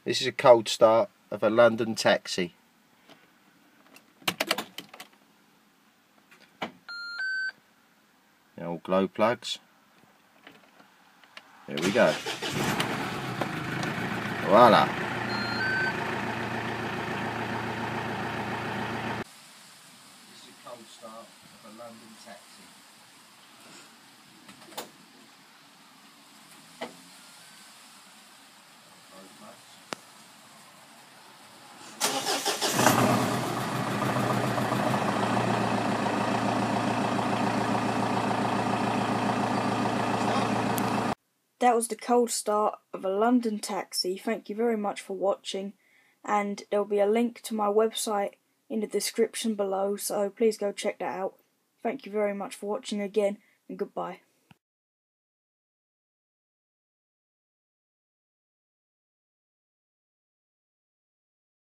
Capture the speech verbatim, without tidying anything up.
This is a cold start of a London taxi. The old glow plugs. Here we go. Voila. This is a cold start of a London taxi. That was the cold start of a London taxi. Thank you very much for watching, and there will be a link to my website in the description below, so please go check that out. Thank you very much for watching again, and goodbye.